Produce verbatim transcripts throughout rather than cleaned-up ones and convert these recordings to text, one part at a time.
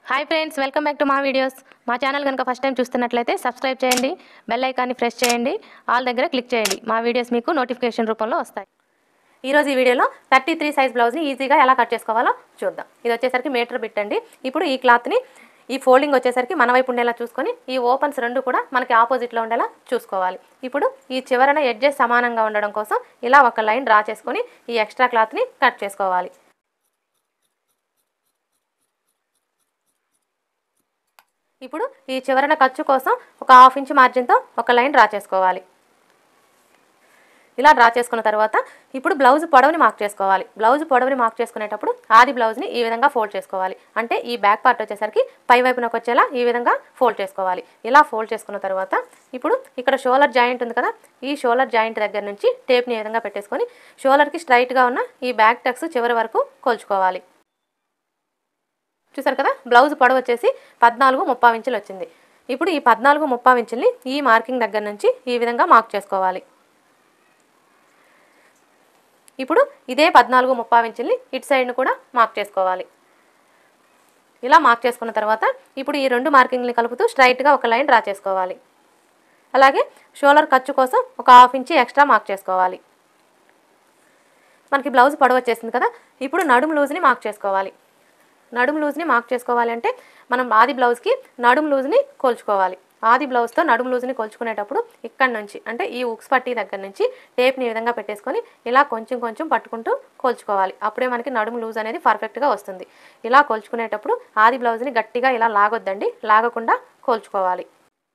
Hi friends, welcome back to మా videos. మా channel కనుక ఫస్ట్ టైం చూస్తున్నట్లయితే సబ్స్క్రైబ్ చేయండి, బెల్ ఐకాన్ని ప్రెస్ చేయండి, ఆల్ దగ్గర క్లిక్ చేయండి. మా వీడియోస్ మీకు నోటిఫికేషన్ రూపంలో వస్తాయి. ఈరోజు ఈ వీడియోలో థర్టీ త్రీ సైజ్ బ్లౌజ్ని ఈజీగా ఎలా కట్ చేసుకోవాలో చూద్దాం. ఇది వచ్చేసరికి మీటర్ బిట్ అండి. ఇప్పుడు ఈ క్లాత్ని ఈ ఫోల్డింగ్ వచ్చేసరికి మన వైపు ఉండేలా చూసుకొని ఈ ఓపెన్స్ రెండు కూడా మనకి ఆపోజిట్లో ఉండేలా చూసుకోవాలి. ఇప్పుడు ఈ చివరన ఎడ్జెస్ సమానంగా ఉండడం కోసం ఇలా ఒక లైన్ డ్రా చేసుకొని ఈ ఎక్స్ట్రా క్లాత్ని కట్ చేసుకోవాలి. ఇప్పుడు ఈ చివరన ఖర్చు కోసం ఒక హాఫ్ ఇంచ్ మార్జిన్తో ఒక లైన్ డ్రా చేసుకోవాలి. ఇలా డ్రా చేసుకున్న తర్వాత ఇప్పుడు బ్లౌజ్ పొడవుని మార్క్ చేసుకోవాలి. బ్లౌజ్ పొడవుని మార్క్ చేసుకునేటప్పుడు ఆది బ్లౌజ్ని ఈ విధంగా ఫోల్డ్ చేసుకోవాలి. అంటే ఈ బ్యాక్ పార్ట్ వచ్చేసరికి పై వైపునకు వచ్చేలా ఈ విధంగా ఫోల్డ్ చేసుకోవాలి. ఇలా ఫోల్డ్ చేసుకున్న తర్వాత ఇప్పుడు ఇక్కడ షోల్డర్ జాయింట్ ఉంది కదా, ఈ షోల్డర్ జాయింట్ దగ్గర నుంచి టేప్ని ఈ విధంగా పెట్టేసుకొని షోల్డర్కి స్ట్రైట్గా ఉన్న ఈ బ్యాక్ టక్స్ చివరి వరకు కొలుచుకోవాలి. చూసారు కదా, బ్లౌజ్ పొడవు వచ్చేసి పద్నాలుగు ముప్పై ఇంచులు వచ్చింది. ఇప్పుడు ఈ పద్నాలుగు ముప్పై ఇంచుల్ని ఈ మార్కింగ్ దగ్గర నుంచి ఈ విధంగా మార్క్ చేసుకోవాలి. ఇప్పుడు ఇదే పద్నాలుగు ముప్పై ఇంచుల్ని ఇటు సైడ్ను కూడా మార్క్ చేసుకోవాలి. ఇలా మార్క్ చేసుకున్న తర్వాత ఇప్పుడు ఈ రెండు మార్కింగ్ని కలుపుతూ స్ట్రైట్గా ఒక లైన్ డ్రా చేసుకోవాలి. అలాగే షోల్డర్ ఖర్చు కోసం ఒక హాఫ్ ఇంచి ఎక్స్ట్రా మార్క్ చేసుకోవాలి. మనకి బ్లౌజ్ పొడవు వచ్చేసింది కదా, ఇప్పుడు నడుము లూజ్ని మార్క్ చేసుకోవాలి. నడుము లూజ్ని మార్క్ చేసుకోవాలి అంటే మనం ఆది బ్లౌజ్కి నడుము లూజ్ని కొలుచుకోవాలి. ఆది బ్లౌజ్తో నడుము లూజ్ని కొలుచుకునేటప్పుడు ఇక్కడ నుంచి అంటే ఈ ఉక్స్ పట్టీ దగ్గర నుంచి టేప్ని ఈ విధంగా పెట్టేసుకొని ఇలా కొంచెం కొంచెం పట్టుకుంటూ కొలుచుకోవాలి. అప్పుడే మనకి నడుము లూజ్ అనేది పర్ఫెక్ట్గా వస్తుంది. ఇలా కొలుచుకునేటప్పుడు ఆది బ్లౌజ్ని గట్టిగా ఇలా లాగొద్దండి, లాగకుండా కొలుచుకోవాలి.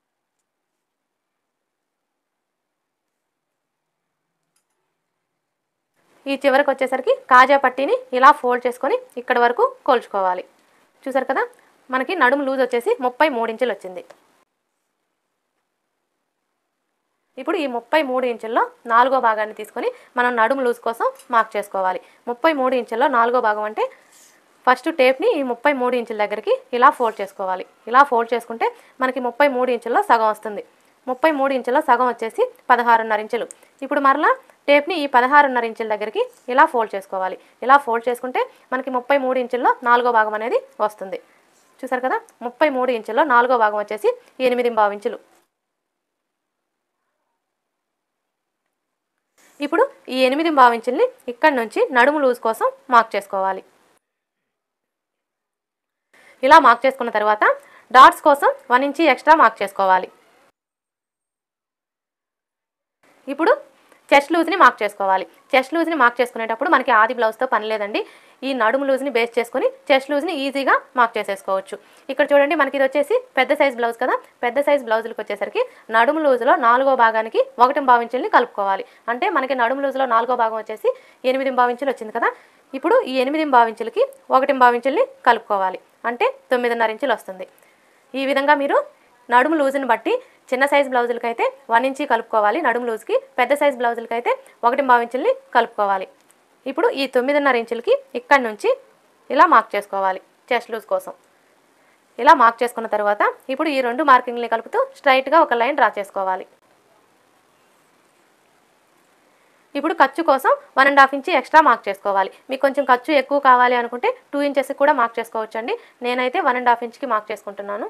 ఈ చివరికి వచ్చేసరికి కాజా పట్టీని ఇలా ఫోల్డ్ చేసుకొని ఇక్కడ వరకు కొలుచుకోవాలి. చూసారు కదా, మనకి నడుము లూజ్ వచ్చేసి ముప్పై మూడు ఇంచులు వచ్చింది. ఇప్పుడు ఈ ముప్పై మూడు ఇంచుల్లో నాలుగో భాగాన్ని తీసుకొని మనం నడుము లూజ్ కోసం మార్క్ చేసుకోవాలి. ముప్పై మూడు ఇంచుల్లో నాలుగో భాగం అంటే ఫస్ట్ టేప్ని ఈ ముప్పై మూడు ఇంచుల దగ్గరికి ఇలా ఫోల్డ్ చేసుకోవాలి. ఇలా ఫోల్డ్ చేసుకుంటే మనకి ముప్పై మూడు ఇంచుల్లో సగం వస్తుంది. ముప్పై మూడు ఇంచుల్లో సగం వచ్చేసి పదహారున్నర ఇంచులు. ఇప్పుడు మరలా టేప్ని ఈ పదహారున్నర ఇంచుల దగ్గరికి ఇలా ఫోల్డ్ చేసుకోవాలి. ఇలా ఫోల్డ్ చేసుకుంటే మనకి ముప్పై మూడు ఇంచుల్లో నాలుగో భాగం అనేది వస్తుంది. చూసారు కదా, ముప్పై మూడు ఇంచుల్లో నాలుగో భాగం వచ్చేసి ఎనిమిది పావు ఇంచులు. ఇప్పుడు ఈ ఎనిమిది పావు ఇంచుల్ని ఇక్కడ నుంచి నడుము లూజ్ కోసం మార్క్ చేసుకోవాలి. ఇలా మార్క్ చేసుకున్న తర్వాత డాట్స్ కోసం వన్ ఇంచి ఎక్స్ట్రా మార్క్ చేసుకోవాలి. ఇప్పుడు చెస్ట్ లూజ్ని మార్క్ చేసుకోవాలి. చెస్ట్ లూజ్ని మార్క్ చేసుకునేటప్పుడు మనకి ఆది బ్లౌజ్తో పని లేదండి. ఈ నడుము లూజ్ని బేస్ చేసుకొని చెస్ట్ లూజ్ని ఈజీగా మార్క్ చేసేసుకోవచ్చు. ఇక్కడ చూడండి, మనకి ఇది వచ్చేసి పెద్ద సైజ్ బ్లౌజ్ కదా, పెద్ద సైజ్ బ్లౌజులకు వచ్చేసరికి నడుము లూజ్లో నాలుగో భాగానికి ఒకటి పావు ఇంచుల్ని కలుపుకోవాలి. అంటే మనకి నడుము లూజ్లో నాలుగో భాగం వచ్చేసి ఎనిమిది పావు ఇంచులు వచ్చింది కదా, ఇప్పుడు ఈ ఎనిమిది పావు ఇంచులకి ఒకటి పావు ఇంచుల్ని కలుపుకోవాలి. అంటే తొమ్మిదిన్నర ఇంచులు వస్తుంది. ఈ విధంగా మీరు నడుము లూజ్ని బట్టి చిన్న సైజ్ బ్లౌజులకి అయితే వన్ ఇంచి కలుపుకోవాలి నడుము లూజ్కి, పెద్ద సైజ్ బ్లౌజులకి అయితే ఒకటి పావు ఇంచుల్ని కలుపుకోవాలి. ఇప్పుడు ఈ తొమ్మిదిన్నర ఇంచులకి ఇక్కడ నుంచి ఇలా మార్క్ చేసుకోవాలి చెస్ట్ లూజ్ కోసం. ఇలా మార్క్ చేసుకున్న తర్వాత ఇప్పుడు ఈ రెండు మార్కింగ్ని కలుపుతూ స్ట్రైట్గా ఒక లైన్ డ్రా చేసుకోవాలి. ఇప్పుడు ఖర్చు కోసం వన్ అండ్ హాఫ్ ఇంచి ఎక్స్ట్రా మార్క్ చేసుకోవాలి. మీకు కొంచెం ఖర్చు ఎక్కువ కావాలి అనుకుంటే టూ ఇంచెస్కి కూడా మార్క్ చేసుకోవచ్చు అండి. నేనైతే వన్ అండ్ హాఫ్ ఇంచ్కి మార్క్ చేసుకుంటున్నాను.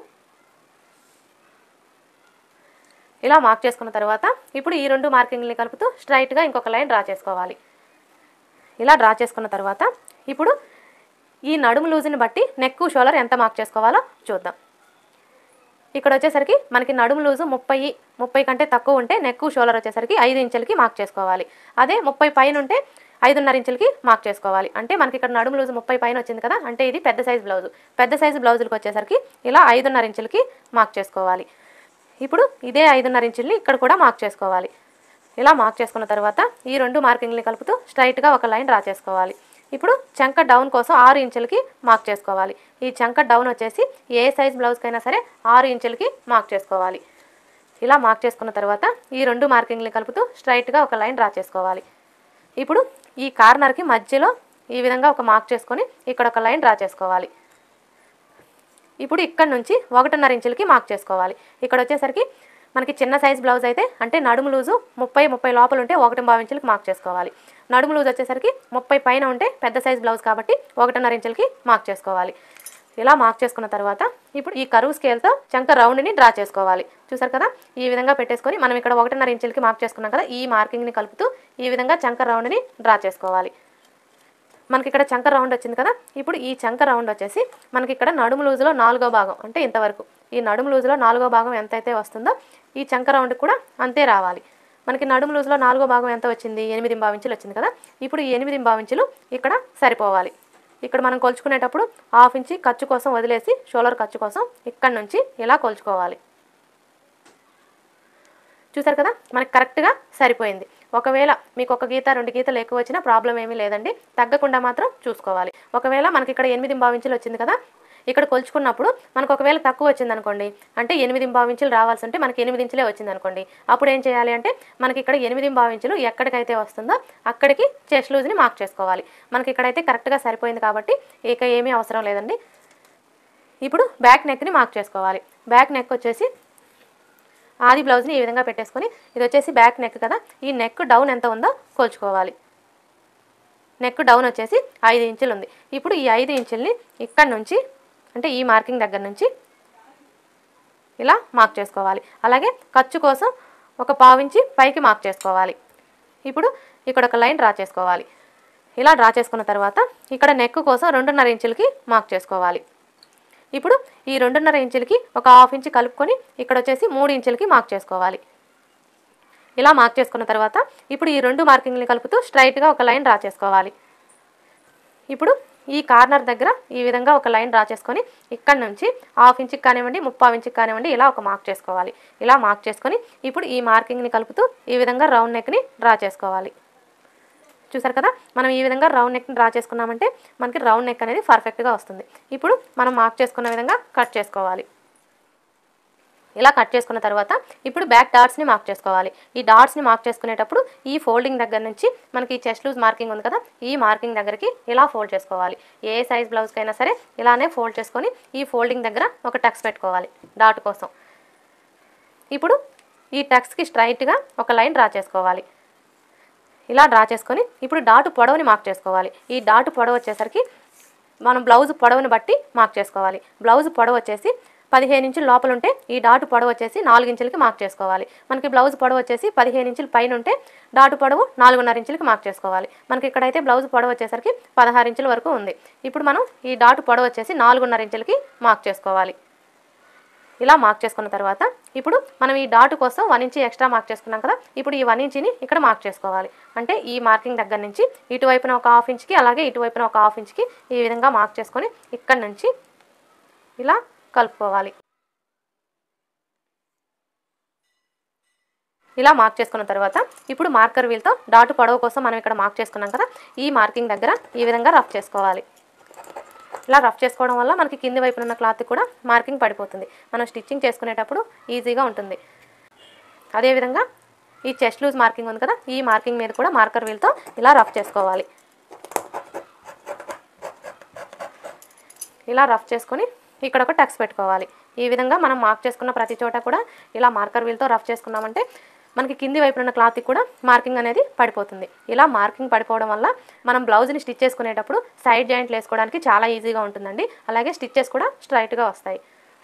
ఇలా మార్క్ చేసుకున్న తర్వాత ఇప్పుడు ఈ రెండు మార్కింగ్ని కలుపుతూ స్ట్రైట్గా ఇంకొక లైన్ డ్రా చేసుకోవాలి. ఇలా డ్రా చేసుకున్న తర్వాత ఇప్పుడు ఈ నడుము లూజ్ని బట్టి నెక్ షోల్డర్ ఎంత మార్క్ చేసుకోవాలో చూద్దాం. ఇక్కడ వచ్చేసరికి మనకి నడుము లూజు ముప్పై ముప్పై కంటే తక్కువ ఉంటే నెక్ షోల్డర్ వచ్చేసరికి ఐదు ఇంచులకి మార్క్ చేసుకోవాలి. అదే ముప్పై పైన ఉంటే ఐదున్నర ఇంచులకి మార్క్ చేసుకోవాలి. అంటే మనకి ఇక్కడ నడుము లూజు ముప్పై పైన వచ్చింది కదా, అంటే ఇది పెద్ద సైజ్ బ్లౌజు. పెద్ద సైజు బ్లౌజులకు వచ్చేసరికి ఇలా ఐదున్నర ఇంచులకి మార్క్ చేసుకోవాలి. ఇప్పుడు ఇదే ఐదున్నర ఇంచుల్ని ఇక్కడ కూడా మార్క్ చేసుకోవాలి. ఇలా మార్క్ చేసుకున్న తర్వాత ఈ రెండు మార్కింగ్ని కలుపుతూ స్ట్రైట్గా ఒక లైన్ డ్రా చేసుకోవాలి. ఇప్పుడు చంక డౌన్ కోసం ఆరు ఇంచులకి మార్క్ చేసుకోవాలి. ఈ చంక డౌన్ వచ్చేసి ఏ సైజ్ బ్లౌజ్కైనా సరే ఆరు ఇంచులకి మార్క్ చేసుకోవాలి. ఇలా మార్క్ చేసుకున్న తర్వాత ఈ రెండు మార్కింగ్ని కలుపుతూ స్ట్రైట్గా ఒక లైన్ డ్రా చేసుకోవాలి. ఇప్పుడు ఈ కార్నర్కి మధ్యలో ఈ విధంగా ఒక మార్క్ చేసుకొని ఇక్కడ ఒక లైన్ డ్రా చేసుకోవాలి. ఇప్పుడు ఇక్కడ నుంచి ఒకటిన్నర ఇంచులకి మార్క్ చేసుకోవాలి. ఇక్కడ వచ్చేసరికి మనకి చిన్న సైజ్ బ్లౌజ్ అయితే అంటే నడుము లూజు ముప్పై ముప్పై లోపల ఉంటే ఒకటి పావు ఇంచులకి మార్క్ చేసుకోవాలి. నడుము లూజ్ వచ్చేసరికి ముప్పై పైన ఉంటే పెద్ద సైజ్ బ్లౌజ్ కాబట్టి ఒకటిన్నర ఇంచులకి మార్క్ చేసుకోవాలి. ఇలా మార్క్ చేసుకున్న తర్వాత ఇప్పుడు ఈ కరువు స్కేల్తో చంక రౌండ్ని డ్రా చేసుకోవాలి. చూసారు కదా, ఈ విధంగా పెట్టేసుకొని మనం ఇక్కడ ఒకటిన్నర ఇంచులకి మార్క్ చేసుకున్నాం కదా, ఈ మార్కింగ్ని కలుపుతూ ఈ విధంగా చంక రౌండ్ని డ్రా చేసుకోవాలి. మనకి ఇక్కడ చంక రౌండ్ వచ్చింది కదా, ఇప్పుడు ఈ చంక రౌండ్ వచ్చేసి మనకి ఇక్కడ నడుము లూజులో నాలుగో భాగం అంటే ఇంతవరకు, ఈ నడుము లూజులో నాలుగో భాగం ఎంతైతే వస్తుందో ఈ చంక రౌండ్ కూడా అంతే రావాలి. మనకి నడుము లూజులో నాలుగో భాగం ఎంత వచ్చింది, ఎనిమిది ఇంచులు వచ్చింది కదా, ఇప్పుడు ఈ ఎనిమిది ఇంచులు ఇక్కడ సరిపోవాలి. ఇక్కడ మనం కొలుచుకునేటప్పుడు హాఫ్ ఇంచి ఖర్చు కోసం వదిలేసి షోల్డర్ ఖర్చు కోసం ఇక్కడ నుంచి ఇలా కొలుచుకోవాలి. చూసారు కదా, మనకి కరెక్ట్గా సరిపోయింది. ఒకవేళ మీకు ఒక గీత రెండు గీతలు ఎక్కువ వచ్చినా ప్రాబ్లం ఏమీ లేదండి, తగ్గకుండా మాత్రం చూసుకోవాలి. ఒకవేళ మనకి ఇక్కడ ఎనిమిది ఇంచులు వచ్చింది కదా, ఇక్కడ కొలుచుకున్నప్పుడు మనకు ఒకవేళ తక్కువ వచ్చింది అనుకోండి, అంటే ఎనిమిది ఇంచులు రావాల్సి ఉంటే మనకి ఎనిమిది ఇంచులే వచ్చింది అనుకోండి, అప్పుడు ఏం చేయాలి అంటే మనకి ఇక్కడ ఎనిమిది ఇంచులు ఎక్కడికైతే వస్తుందో అక్కడికి చెస్ట్ లూజ్ని మార్క్ చేసుకోవాలి. మనకి ఇక్కడైతే కరెక్ట్గా సరిపోయింది కాబట్టి ఇక ఏమీ అవసరం లేదండి. ఇప్పుడు బ్యాక్ నెక్ని మార్క్ చేసుకోవాలి. బ్యాక్ నెక్ వచ్చేసి ఆది బ్లౌజ్ని ఈ విధంగా పెట్టేసుకొని, ఇది వచ్చేసి బ్యాక్ నెక్ కదా, ఈ నెక్ డౌన్ ఎంత ఉందో కొలుచుకోవాలి. నెక్ డౌన్ వచ్చేసి ఐదు ఇంచులు ఉంది. ఇప్పుడు ఈ ఐదు ఇంచుల్ని ఇక్కడ నుంచి అంటే ఈ మార్కింగ్ దగ్గర నుంచి ఇలా మార్క్ చేసుకోవాలి. అలాగే ఖర్చు కోసం ఒక పావించి పైకి మార్క్ చేసుకోవాలి. ఇప్పుడు ఇక్కడ ఒక లైన్ డ్రా చేసుకోవాలి. ఇలా డ్రా చేసుకున్న తర్వాత ఇక్కడ నెక్ కోసం రెండున్నర ఇంచులకి మార్క్ చేసుకోవాలి. ఇప్పుడు ఈ రెండున్నర ఇంచులకి ఒక హాఫ్ ఇంచ్ కలుపుకొని ఇక్కడ వచ్చేసి మూడు ఇంచులకి మార్క్ చేసుకోవాలి. ఇలా మార్క్ చేసుకున్న తర్వాత ఇప్పుడు ఈ రెండు మార్కింగ్ని కలుపుతూ స్ట్రైట్గా ఒక లైన్ డ్రా చేసుకోవాలి. ఇప్పుడు ఈ కార్నర్ దగ్గర ఈ విధంగా ఒక లైన్ డ్రా చేసుకొని ఇక్కడ నుంచి హాఫ్ ఇంచుకి కానివ్వండి ముప్పావు ఇంచుకి కానివ్వండి ఇలా ఒక మార్క్ చేసుకోవాలి. ఇలా మార్క్ చేసుకొని ఇప్పుడు ఈ మార్కింగ్ని కలుపుతూ ఈ విధంగా రౌండ్ నెక్ని డ్రా చేసుకోవాలి. చూసారు కదా, మనం ఈ విధంగా రౌండ్ నెక్ని డ్రా చేసుకున్నామంటే మనకి రౌండ్ నెక్ అనేది పర్ఫెక్ట్గా వస్తుంది. ఇప్పుడు మనం మార్క్ చేసుకున్న విధంగా కట్ చేసుకోవాలి. ఇలా కట్ చేసుకున్న తర్వాత ఇప్పుడు బ్యాక్ డాట్స్ని మార్క్ చేసుకోవాలి. ఈ డాట్స్ని మార్క్ చేసుకునేటప్పుడు ఈ ఫోల్డింగ్ దగ్గర నుంచి మనకి చెస్ట్ లూజ్ మార్కింగ్ ఉంది కదా, ఈ మార్కింగ్ దగ్గరికి ఇలా ఫోల్డ్ చేసుకోవాలి. ఏ సైజ్ బ్లౌజ్కైనా సరే ఇలానే ఫోల్డ్ చేసుకొని ఈ ఫోల్డింగ్ దగ్గర ఒక టక్స్ పెట్టుకోవాలి డాట్ కోసం. ఇప్పుడు ఈ టక్స్కి స్ట్రైట్గా ఒక లైన్ డ్రా చేసుకోవాలి. ఇలా డ్రా చేసుకొని ఇప్పుడు డాట్ పొడవుని మార్క్ చేసుకోవాలి. ఈ డాట్ పొడవు వచ్చేసరికి మనం బ్లౌజ్ పొడవుని బట్టి మార్క్ చేసుకోవాలి. బ్లౌజ్ పొడవు వచ్చేసి పదిహేను ఇంచుల లోపల ఉంటే ఈ డాటు పొడవు వచ్చేసి నాలుగు ఇంచులకి మార్క్ చేసుకోవాలి. మనకి బ్లౌజ్ పొడవు వచ్చేసి పదిహేను ఇంచుల పైన ఉంటే డాటు పొడవు నాలుగున్నర ఇంచులకి మార్క్ చేసుకోవాలి. మనకి ఇక్కడైతే బ్లౌజ్ పొడవు వచ్చేసరికి పదహారు ఇంచుల వరకు ఉంది. ఇప్పుడు మనం ఈ డాటు పొడవు వచ్చేసి నాలుగున్నర ఇంచులకి మార్క్ చేసుకోవాలి. ఇలా మార్క్ చేసుకున్న తర్వాత ఇప్పుడు మనం ఈ డాటు కోసం వన్ ఇంచి ఎక్స్ట్రా మార్క్ చేసుకున్నాం కదా, ఇప్పుడు ఈ వన్ ఇంచిని ఇక్కడ మార్క్ చేసుకోవాలి. అంటే ఈ మార్కింగ్ దగ్గర నుంచి ఇటువైపున ఒక హాఫ్ ఇంచ్కి అలాగే ఇటువైపున ఒక హాఫ్ ఇంచ్కి ఈ విధంగా మార్క్ చేసుకొని ఇక్కడ నుంచి ఇలా కలుపుకోవాలి. ఇలా మార్క్ చేసుకున్న తర్వాత ఇప్పుడు మార్కర్ వీల్తో డాటు పొడవు కోసం మనం ఇక్కడ మార్క్ చేసుకున్నాం కదా, ఈ మార్కింగ్ దగ్గర ఈ విధంగా రఫ్ చేసుకోవాలి. ఇలా రఫ్ చేసుకోవడం వల్ల మనకి కింది వైపున ఉన్న క్లాత్ కూడా మార్కింగ్ పడిపోతుంది. మనం స్టిచ్చింగ్ చేసుకునేటప్పుడు ఈజీగా ఉంటుంది. అదేవిధంగా ఈ చెస్ట్ లూజ్ మార్కింగ్ ఉంది కదా, ఈ మార్కింగ్ మీద కూడా మార్కర్ వీల్తో ఇలా రఫ్ చేసుకోవాలి. ఇలా రఫ్ చేసుకొని ఇక్కడ ఒక టక్స్ పెట్టుకోవాలి. ఈ విధంగా మనం మార్క్ చేసుకున్న ప్రతి చోట కూడా ఇలా మార్కర్ వీల్తో రఫ్ చేసుకున్నామంటే మనకి కింది వైపున ఉన్న క్లాత్కి కూడా మార్కింగ్ అనేది పడిపోతుంది. ఇలా మార్కింగ్ పడిపోవడం వల్ల మనం బ్లౌజ్ని స్టిచ్ చేసుకునేటప్పుడు సైడ్ జాయింట్లు వేసుకోవడానికి చాలా ఈజీగా ఉంటుందండి. అలాగే స్టిచ్చెస్ కూడా స్ట్రైట్గా వస్తాయి.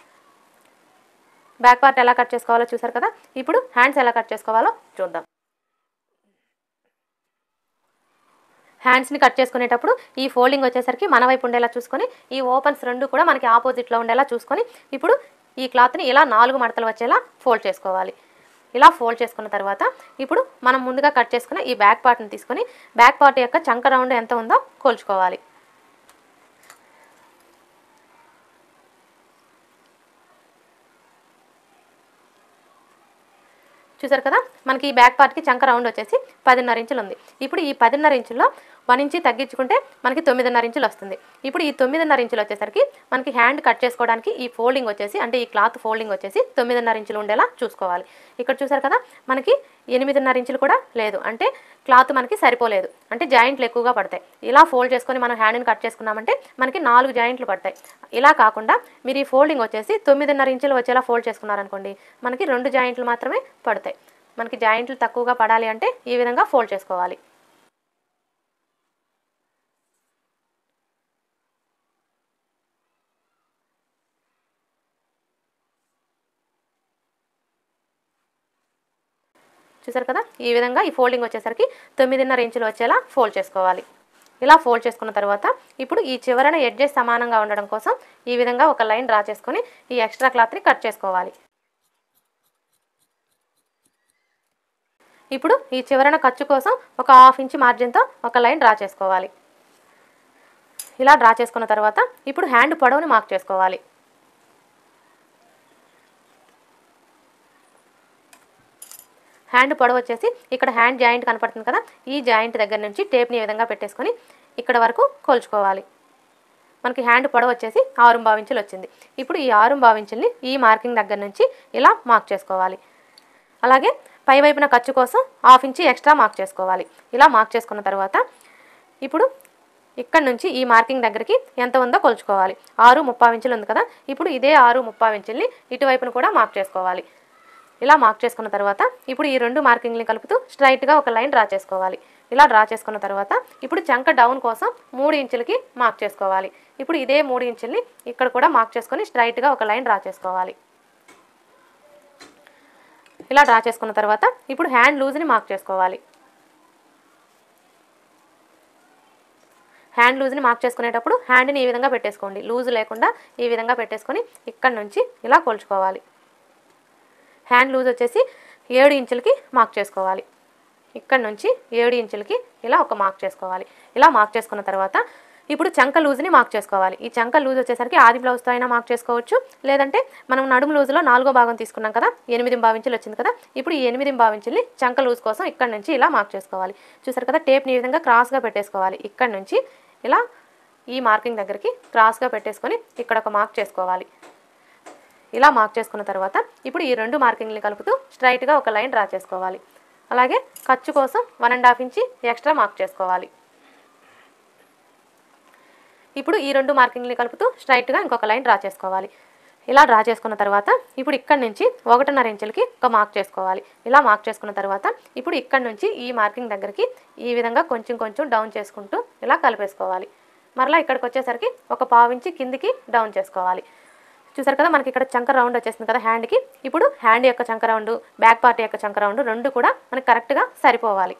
బ్యాక్ పార్ట్ ఎలా కట్ చేసుకోవాలో చూసారు కదా, ఇప్పుడు హ్యాండ్స్ ఎలా కట్ చేసుకోవాలో చూద్దాం. హ్యాండ్స్ని కట్ చేసుకునేటప్పుడు ఈ ఫోల్డింగ్ వచ్చేసరికి మన వైపు ఉండేలా చూసుకొని ఈ ఓపెన్స్ రెండు కూడా మనకి ఆపోజిట్లో ఉండేలా చూసుకొని ఇప్పుడు ఈ క్లాత్ని ఇలా నాలుగు మడతలు వచ్చేలా ఫోల్డ్ చేసుకోవాలి. ఇలా ఫోల్డ్ చేసుకున్న తర్వాత ఇప్పుడు మనం ముందుగా కట్ చేసుకున్న ఈ బ్యాక్ పార్ట్ని తీసుకొని బ్యాక్ పార్ట్ యొక్క చంక రౌండ్ ఎంత ఉందో కొలుచుకోవాలి. చూసారు కదా, మనకి ఈ బ్యాక్ పార్ట్కి చంక రౌండ్ వచ్చేసి పదిన్నర ఇంచులు ఉంది. ఇప్పుడు ఈ పదిన్నర ఇంచుల్లో వన్ ఇంచి తగ్గించుకుంటే మనకి తొమ్మిదిన్నర ఇంచులు వస్తుంది. ఇప్పుడు ఈ తొమ్మిదిన్నర ఇంచులు వచ్చేసరికి మనకి హ్యాండ్ కట్ చేసుకోవడానికి ఈ ఫోల్డింగ్ వచ్చేసి అంటే ఈ క్లాత్ ఫోల్డింగ్ వచ్చేసి తొమ్మిదిన్నర ఇంచులు ఉండేలా చూసుకోవాలి. ఇక్కడ చూసారు కదా, మనకి ఎనిమిదిన్నర ఇంచులు కూడా లేదు, అంటే క్లాత్ మనకి సరిపోలేదు, అంటే జాయింట్లు ఎక్కువగా పడతాయి. ఇలా ఫోల్డ్ చేసుకొని మనం హ్యాండ్ని కట్ చేసుకున్నామంటే మనకి నాలుగు జాయింట్లు పడతాయి. ఇలా కాకుండా మీరు ఈ ఫోల్డింగ్ వచ్చేసి తొమ్మిదిన్నర ఇంచులు వచ్చేలా ఫోల్డ్ చేసుకున్నారనుకోండి, మనకి రెండు జాయింట్లు మాత్రమే పడతాయి. మనకి జాయింట్లు తక్కువగా పడాలి అంటే ఈ విధంగా ఫోల్డ్ చేసుకోవాలి. చూసారు కదా, ఈ విధంగా ఈ ఫోల్డింగ్ వచ్చేసరికి తొమ్మిదిన్నర ఇంచులు వచ్చేలా ఫోల్డ్ చేసుకోవాలి. ఇలా ఫోల్డ్ చేసుకున్న తర్వాత ఇప్పుడు ఈ చివరన ఎడ్జెస్ సమానంగా ఉండడం కోసం ఈ విధంగా ఒక లైన్ డ్రా చేసుకొని ఈ ఎక్స్ట్రా క్లాత్ని కట్ చేసుకోవాలి. ఇప్పుడు ఈ చివరన ఖర్చు కోసం ఒక హాఫ్ ఇంచ్ మార్జిన్తో ఒక లైన్ డ్రా చేసుకోవాలి. ఇలా డ్రా చేసుకున్న తర్వాత ఇప్పుడు హ్యాండ్ పొడవుని మార్క్ చేసుకోవాలి. హ్యాండ్ పొడవు వచ్చేసి ఇక్కడ హ్యాండ్ జాయింట్ కనపడుతుంది కదా, ఈ జాయింట్ దగ్గర నుంచి టేప్ని ఈ విధంగా పెట్టేసుకొని ఇక్కడ వరకు కొలుచుకోవాలి. మనకి హ్యాండ్ పొడవు వచ్చేసి ఆరు భావించులు వచ్చింది. ఇప్పుడు ఈ ఆరు భావించుల్ని ఈ మార్కింగ్ దగ్గర నుంచి ఇలా మార్క్ చేసుకోవాలి. అలాగే పై వైపున ఖర్చు కోసం హాఫ్ ఇంచి ఎక్స్ట్రా మార్క్ చేసుకోవాలి. ఇలా మార్క్ చేసుకున్న తర్వాత ఇప్పుడు ఇక్కడ నుంచి ఈ మార్కింగ్ దగ్గరికి ఎంత ఉందో కొలుచుకోవాలి. ఆరు ముప్పావు ఇంచులు ఉంది కదా, ఇప్పుడు ఇదే ఆరు ముప్పావు ఇంచుల్ని ఇటువైపును కూడా మార్క్ చేసుకోవాలి. ఇలా మార్క్ చేసుకున్న తర్వాత ఇప్పుడు ఈ రెండు మార్కింగ్ని కలుపుతూ స్ట్రైట్గా ఒక లైన్ డ్రా చేసుకోవాలి. ఇలా డ్రా చేసుకున్న తర్వాత ఇప్పుడు చంక డౌన్ కోసం మూడు ఇంచులకి మార్క్ చేసుకోవాలి. ఇప్పుడు ఇదే మూడు ఇంచుల్ని ఇక్కడ కూడా మార్క్ చేసుకొని స్ట్రైట్గా ఒక లైన్ డ్రా చేసుకోవాలి. ఇలా డ్రా చేసుకున్న తర్వాత ఇప్పుడు హ్యాండ్ లూజ్ని మార్క్ చేసుకోవాలి. హ్యాండ్ లూజ్ని మార్క్ చేసుకునేటప్పుడు హ్యాండ్ని ఈ విధంగా పెట్టేసుకోండి, లూజ్ లేకుండా ఈ విధంగా పెట్టేసుకొని ఇక్కడ నుంచి ఇలా కొలుచుకోవాలి. హ్యాండ్ లూజ్ వచ్చేసి ఏడు ఇంచులకి మార్క్ చేసుకోవాలి. ఇక్కడ నుంచి ఏడు ఇంచులకి ఇలా ఒక మార్క్ చేసుకోవాలి. ఇలా మార్క్ చేసుకున్న తర్వాత ఇప్పుడు చంక లూజ్ని మార్క్ చేసుకోవాలి. ఈ చంక లూజ్ వచ్చేసరికి ఆది బ్లౌజ్తో అయినా మార్క్ చేసుకోవచ్చు, లేదంటే మనం నడుము లూజ్లో నాలుగో భాగం తీసుకున్నాం కదా, ఎనిమిది భావించులు వచ్చింది కదా, ఇప్పుడు ఈ ఎనిమిది భావించుల్ని చంక లూజ్ కోసం ఇక్కడ నుంచి ఇలా మార్క్ చేసుకోవాలి. చూసారు కదా, టేప్ని ఈ విధంగా క్రాస్గా పెట్టేసుకోవాలి. ఇక్కడ నుంచి ఇలా ఈ మార్కింగ్ దగ్గరికి క్రాస్గా పెట్టేసుకొని ఇక్కడ ఒక మార్క్ చేసుకోవాలి. ఇలా మార్క్ చేసుకున్న తర్వాత ఇప్పుడు ఈ రెండు మార్కింగ్ని కలుపుతూ స్ట్రైట్గా ఒక లైన్ డ్రా చేసుకోవాలి. అలాగే ఖర్చు కోసం వన్ అండ్ హాఫ్ ఇంచి ఎక్స్ట్రా మార్క్ చేసుకోవాలి. ఇప్పుడు ఈ రెండు మార్కింగ్ని కలుపుతూ స్ట్రైట్గా ఇంకొక లైన్ డ్రా చేసుకోవాలి. ఇలా డ్రా చేసుకున్న తర్వాత ఇప్పుడు ఇక్కడ నుంచి ఒకటిన్నర ఇంచులకి ఒక మార్క్ చేసుకోవాలి. ఇలా మార్క్ చేసుకున్న తర్వాత ఇప్పుడు ఇక్కడ నుంచి ఈ మార్కింగ్ దగ్గరికి ఈ విధంగా కొంచెం కొంచెం డౌన్ చేసుకుంటూ ఇలా కలిపేసుకోవాలి. మరలా ఇక్కడికి వచ్చేసరికి ఒక పావు ఇంచి కిందికి డౌన్ చేసుకోవాలి. చూసారు కదా, మనకి ఇక్కడ చంక రౌండ్ వచ్చేసింది కదా హ్యాండ్కి. ఇప్పుడు హ్యాండ్ యొక్క చంక రౌండ్, బ్యాక్ పార్ట్ యొక్క చంక రౌండ్ రెండు కూడా మనకి కరెక్ట్గా సరిపోవాలి.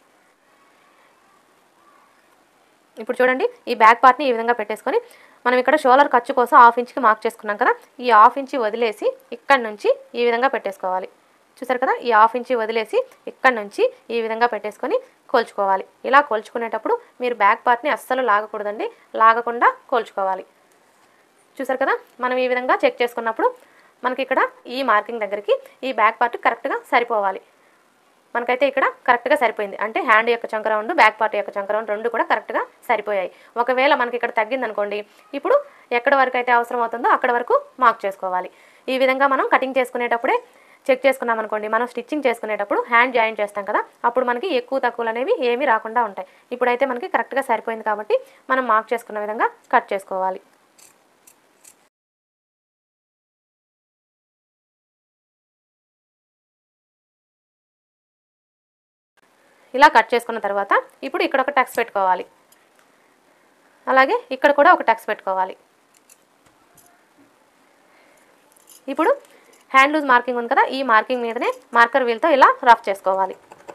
ఇప్పుడు చూడండి, ఈ బ్యాక్ పార్ట్ని ఈ విధంగా పెట్టేసుకొని మనం ఇక్కడ షోల్డర్ ఖర్చు కోసం హాఫ్ ఇంచ్కి మార్క్ చేసుకున్నాం కదా, ఈ హాఫ్ ఇంచి వదిలేసి ఇక్కడ నుంచి ఈ విధంగా పెట్టేసుకోవాలి. చూసారు కదా, ఈ హాఫ్ ఇంచి వదిలేసి ఇక్కడ నుంచి ఈ విధంగా పెట్టేసుకొని కోల్చుకోవాలి. ఇలా కోల్చుకునేటప్పుడు మీరు బ్యాక్ పార్ట్ని అస్సలు లాగకూడదండి, లాగకుండా కోల్చుకోవాలి. చూసారు కదా, మనం ఈ విధంగా చెక్ చేసుకున్నప్పుడు మనకి ఇక్కడ ఈ మార్కింగ్ దగ్గరికి ఈ బ్యాక్ పార్ట్ కరెక్ట్గా సరిపోవాలి. మనకైతే ఇక్కడ కరెక్ట్గా సరిపోయింది, అంటే హ్యాండ్ యొక్క చంక రౌండ్, బ్యాక్ పార్ట్ యొక్క చంక రౌండ్ రెండు కూడా కరెక్ట్గా సరిపోయాయి. ఒకవేళ మనకి ఇక్కడ తగ్గిందనుకోండి, ఇప్పుడు ఎక్కడ వరకు అయితే అవసరం అవుతుందో అక్కడ వరకు మార్క్ చేసుకోవాలి. ఈ విధంగా మనం కటింగ్ చేసుకునేటప్పుడే చెక్ చేసుకున్నాం అనుకోండి, మనం స్టిచ్చింగ్ చేసుకునేటప్పుడు హ్యాండ్ జాయింట్ చేస్తాం కదా, అప్పుడు మనకి ఎక్కువ తక్కువలు అనేవి ఏమీ రాకుండా ఉంటాయి. ఇప్పుడైతే మనకి కరెక్ట్గా సరిపోయింది కాబట్టి మనం మార్క్ చేసుకున్న విధంగా కట్ చేసుకోవాలి. ఇలా కట్ చేసుకున్న తర్వాత ఇప్పుడు ఇక్కడ ఒక టక్స్ పెట్టుకోవాలి. అలాగే ఇక్కడ కూడా ఒక టక్స్ పెట్టుకోవాలి. ఇప్పుడు హ్యాండ్ లూజ్ మార్కింగ్ ఉంది కదా, ఈ మార్కింగ్ మీదనే మార్కర్ వీల్తో ఇలా రఫ్ చేసుకోవాలి.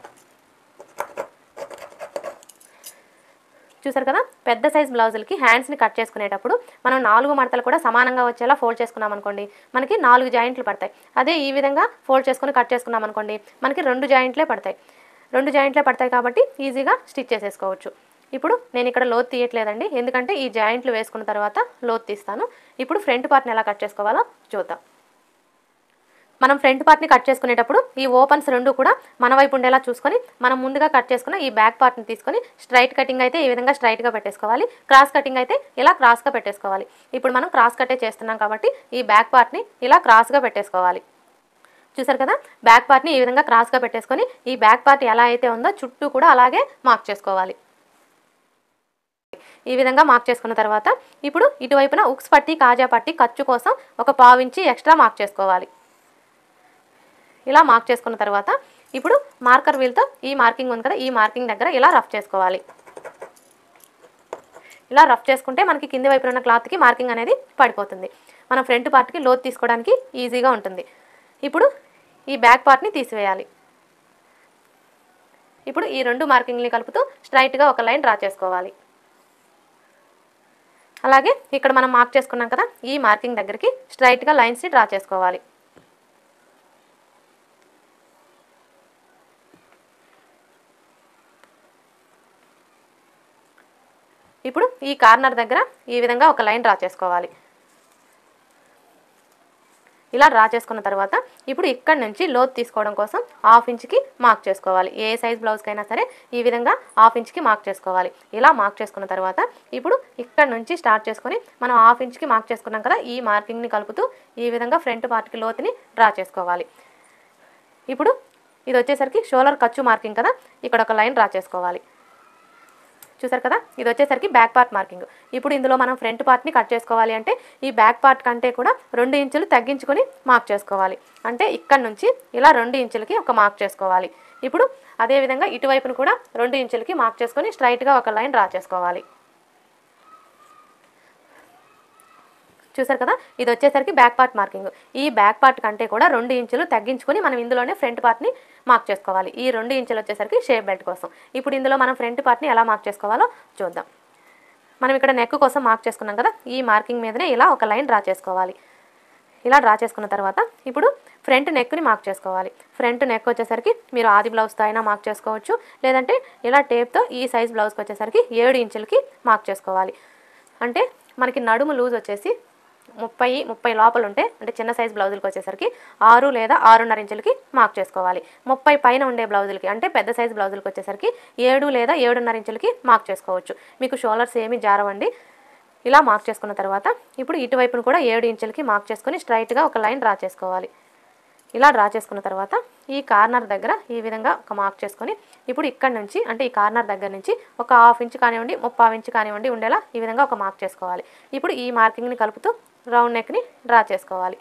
చూసారు కదా, పెద్ద సైజ్ బ్లౌజులకి హ్యాండ్స్ని కట్ చేసుకునేటప్పుడు మనం నాలుగు మడతలు కూడా సమానంగా వచ్చేలా ఫోల్డ్ చేసుకున్నాం అనుకోండి, మనకి నాలుగు జాయింట్లు పడతాయి. అదే ఈ విధంగా ఫోల్డ్ చేసుకుని కట్ చేసుకున్నాం అనుకోండి, మనకి రెండు జాయింట్లే పడతాయి. రెండు జాయింట్లే పడతాయి కాబట్టి ఈజీగా స్టిచ్ చేసేసుకోవచ్చు. ఇప్పుడు నేను ఇక్కడ లోతు తీయట్లేదండి, ఎందుకంటే ఈ జాయింట్లు వేసుకున్న తర్వాత లోతు తీస్తాను. ఇప్పుడు ఫ్రంట్ పార్ట్ని ఎలా కట్ చేసుకోవాలో చూద్దాం. మనం ఫ్రంట్ పార్ట్ని కట్ చేసుకునేటప్పుడు ఈ ఓపెన్స్ రెండు కూడా మన వైపు ఉండేలా చూసుకొని మనం ముందుగా కట్ చేసుకున్న ఈ బ్యాక్ పార్ట్ని తీసుకొని స్ట్రైట్ కటింగ్ అయితే ఈ విధంగా స్ట్రైట్గా పెట్టేసుకోవాలి, క్రాస్ కటింగ్ అయితే ఇలా క్రాస్గా పెట్టేసుకోవాలి. ఇప్పుడు మనం క్రాస్ కట్టే చేస్తున్నాం కాబట్టి ఈ బ్యాక్ పార్ట్ని ఇలా క్రాస్గా పెట్టేసుకోవాలి. చూసారు కదా, బ్యాక్ పార్ట్ని ఈ విధంగా క్రాస్గా పెట్టేసుకొని ఈ బ్యాక్ పార్ట్ ఎలా అయితే ఉందో చుట్టూ కూడా అలాగే మార్క్ చేసుకోవాలి. ఈ విధంగా మార్క్ చేసుకున్న తర్వాత ఇప్పుడు ఇటువైపున ఉక్స్ పట్టి, కాజా పట్టి ఖర్చు కోసం ఒక పావు ఇంచి ఎక్స్ట్రా మార్క్ చేసుకోవాలి. ఇలా మార్క్ చేసుకున్న తర్వాత ఇప్పుడు మార్కర్ వీల్తో ఈ మార్కింగ్ ఉంది కదా, ఈ మార్కింగ్ దగ్గర ఇలా రఫ్ చేసుకోవాలి. ఇలా రఫ్ చేసుకుంటే మనకి కింది వైపున ఉన్న క్లాత్కి మార్కింగ్ అనేది పడిపోతుంది. మనం ఫ్రంట్ పార్ట్కి లోతు తీసుకోవడానికి ఈజీగా ఉంటుంది. ఇప్పుడు ఈ బ్యాక్ పార్ట్ని తీసివేయాలి. ఇప్పుడు ఈ రెండు మార్కింగ్ని కలుపుతూ స్ట్రైట్గా ఒక లైన్ డ్రా చేసుకోవాలి. అలాగే ఇక్కడ మనం మార్క్ చేసుకున్నాం కదా, ఈ మార్కింగ్ దగ్గరికి స్ట్రైట్గా లైన్స్ని డ్రా చేసుకోవాలి. ఇప్పుడు ఈ కార్నర్ దగ్గర ఈ విధంగా ఒక లైన్ డ్రా చేసుకోవాలి. ఇలా డ్రా చేసుకున్న తర్వాత ఇప్పుడు ఇక్కడ నుంచి లోతు తీసుకోవడం కోసం హాఫ్ ఇంచ్కి మార్క్ చేసుకోవాలి. ఏ సైజ్ బ్లౌజ్కైనా సరే ఈ విధంగా హాఫ్ ఇంచ్కి మార్క్ చేసుకోవాలి. ఇలా మార్క్ చేసుకున్న తర్వాత ఇప్పుడు ఇక్కడ నుంచి స్టార్ట్ చేసుకొని మనం హాఫ్ ఇంచ్కి మార్క్ చేసుకున్నాం కదా, ఈ మార్కింగ్ని కలుపుతూ ఈ విధంగా ఫ్రంట్ పార్ట్కి లోతుని డ్రా చేసుకోవాలి. ఇప్పుడు ఇది వచ్చేసరికి షోల్డర్ ఖర్చు మార్కింగ్ కదా, ఇక్కడ ఒక లైన్ డ్రా చేసుకోవాలి. చూసారు కదా, ఇది వచ్చేసరికి బ్యాక్ పార్ట్ మార్కింగ్. ఇప్పుడు ఇందులో మనం ఫ్రంట్ పార్ట్ని కట్ చేసుకోవాలి అంటే ఈ బ్యాక్ పార్ట్ కంటే కూడా రెండు ఇంచులు తగ్గించుకొని మార్క్ చేసుకోవాలి. అంటే ఇక్కడ నుంచి ఇలా రెండు ఇంచులకి ఒక మార్క్ చేసుకోవాలి. ఇప్పుడు అదేవిధంగా ఇటువైపును కూడా రెండు ఇంచులకి మార్క్ చేసుకొని స్ట్రైట్గా ఒక లైన్ డ్రా చేసుకోవాలి. చూసారు కదా, ఇది వచ్చేసరికి బ్యాక్ పార్ట్ మార్కింగ్. ఈ బ్యాక్ పార్ట్ కంటే కూడా రెండు ఇంచులు తగ్గించుకొని మనం ఇందులోనే ఫ్రంట్ పార్ట్ని మార్క్ చేసుకోవాలి. ఈ రెండు ఇంచులు వచ్చేసరికి షేప్ బెల్ట్ కోసం. ఇప్పుడు ఇందులో మనం ఫ్రంట్ పార్ట్ని ఎలా మార్క్ చేసుకోవాలో చూద్దాం. మనం ఇక్కడ నెక్ కోసం మార్క్ చేసుకున్నాం కదా, ఈ మార్కింగ్ మీదనే ఇలా ఒక లైన్ డ్రా చేసుకోవాలి. ఇలా డ్రా చేసుకున్న తర్వాత ఇప్పుడు ఫ్రంట్ నెక్ని మార్క్ చేసుకోవాలి. ఫ్రంట్ నెక్ వచ్చేసరికి మీరు ఆది బ్లౌజ్తో అయినా మార్క్ చేసుకోవచ్చు, లేదంటే ఇలా టేప్తో ఈ సైజ్ బ్లౌజ్కి వచ్చేసరికి ఏడు ఇంచులకి మార్క్ చేసుకోవాలి. అంటే మనకి నడుము లూజ్ వచ్చేసి ముప్పై ముప్పై లోపల ఉంటే, అంటే చిన్న సైజ్ బ్లౌజులకి వచ్చేసరికి ఆరు లేదా ఆరున్నర ఇంచులకి మార్క్ చేసుకోవాలి. ముప్పై పైన ఉండే బ్లౌజులకి అంటే పెద్ద సైజ్ బ్లౌజులకి వచ్చేసరికి ఏడు లేదా ఏడున్నర ఇంచులకి మార్క్ చేసుకోవచ్చు. మీకు షోల్డర్స్ ఏమి జారవండి. ఇలా మార్క్ చేసుకున్న తర్వాత ఇప్పుడు ఇటువైపును కూడా ఏడు ఇంచులకి మార్క్ చేసుకొని స్ట్రైట్గా ఒక లైన్ డ్రా చేసుకోవాలి. ఇలా డ్రా చేసుకున్న తర్వాత ఈ కార్నర్ దగ్గర ఈ విధంగా ఒక మార్క్ చేసుకొని ఇప్పుడు ఇక్కడ నుంచి అంటే ఈ కార్నర్ దగ్గర నుంచి ఒక హాఫ్ ఇంచ్ కానివ్వండి ముప్పావు ఇంచ్ కానివ్వండి ఉండేలా ఈ విధంగా ఒక మార్క్ చేసుకోవాలి. ఇప్పుడు ఈ మార్కింగ్ని కలుపుతూ రౌండ్ నెక్ని డ్రా చేసుకోవాలి.